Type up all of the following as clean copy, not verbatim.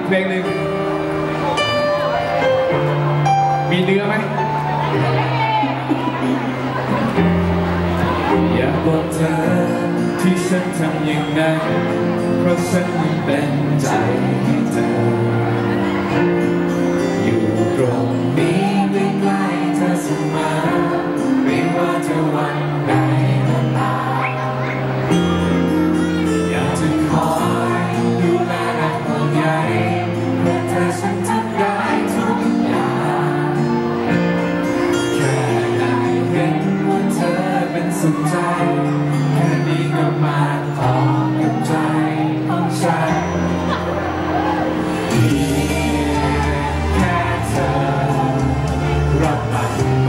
เพลงหนึ่งมีเนื้อไหมอยากบอกเธอที่ฉันทำอย่างนั้นเพราะฉันยังเป็นใจให้เธออยู่ตรงนี้ใกล้ๆเธอเสมอไม่ว่าจะวันใดก็ตามอยากจะคอยดูแลและห่วงใยเพื่อเธอฉันทำได้ทุกอย่างแค่ได้เห็นว่าเธอเป็นสุขใจแค่นี้ก็มาพอกับใจของฉันแค่เธอรับมันไป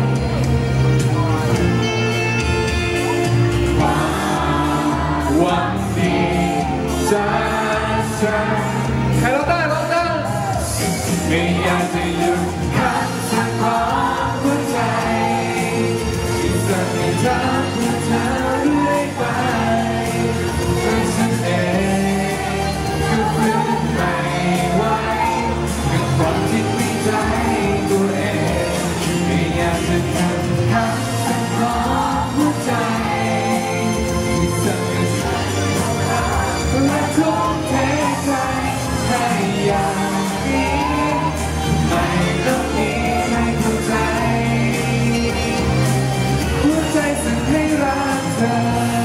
หวังดีจากฉันใครร้องได้ร้องได้ไม่อยากจะหยุดคันสักของหัวใจที่จะให้เธอเพื่อเธอเรื่อยไปเพราะฉันเองก็ฝืนไม่ไหวกับความที่มีใจตัวเองไม่อยากจะหยุดคันสักของหัวใจที่จะให้เธอและทุ่มเทใจให้อย่างนี้ไม่ต้องมีใครเข้าใจหัวใจสั่งให้รักเธอ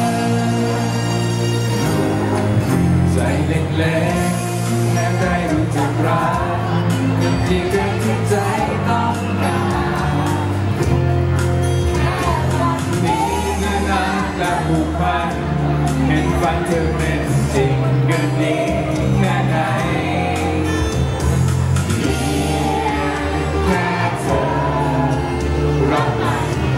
ใจเล็กๆแค่ได้รู้จักรักที่เกินที่ใจต้องการแค่วันนี้เนื้อนาและผูกพันเห็นฝันเธอเป็นจริงเกินนี้แค่ไหนแค่เธอรับมันไป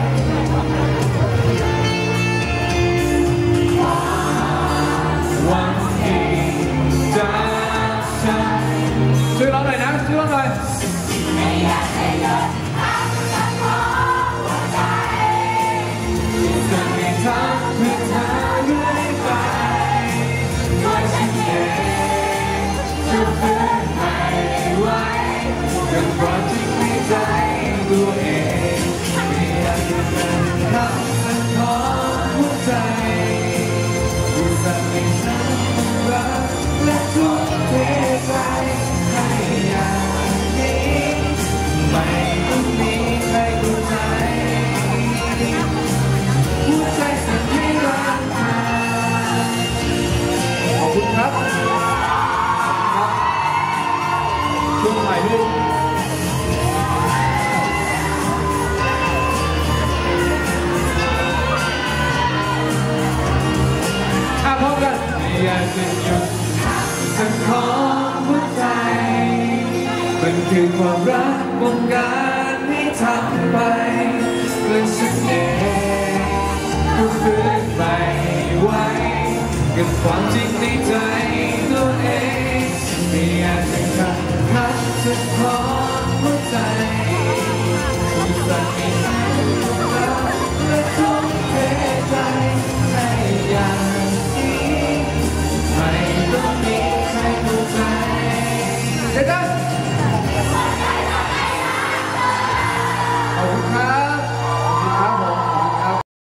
หวังดีจากฉันช่วยร้องหน่อยนะช่วยร้องหน่อยไม่อยากให้หยุดพักสักของหัวใจที่จะให้ทำเพื่อเธอเรื่อยไปตัวฉันเองจะฝืนไม่ไหวกับความที่มีใจตัวเองไม่อยากจะเป็นคำสักของหัวใจที่จะให้ฉันรักและทุ่มเทใจให้อย่างนี้ไม่ต้องมีใครเข้าใจหัวใจสั่งให้รักเธอขอบคุณครับช่วงถ่ายรูปพร้อมกันอยากจะหยุดสักของหัวใจมันคือความรักบงการให้ทำไปเพื่อฉันเองก็ฝืนไม่ไหวกับความ